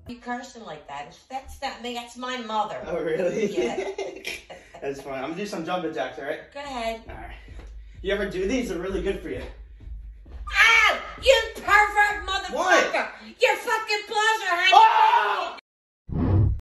You cursing like that? That's not me. That's my mother. Oh, really? Yeah. That's fine. I'm gonna do some jumping jacks, all right? Go ahead. All right. You ever do these? They're really good for you.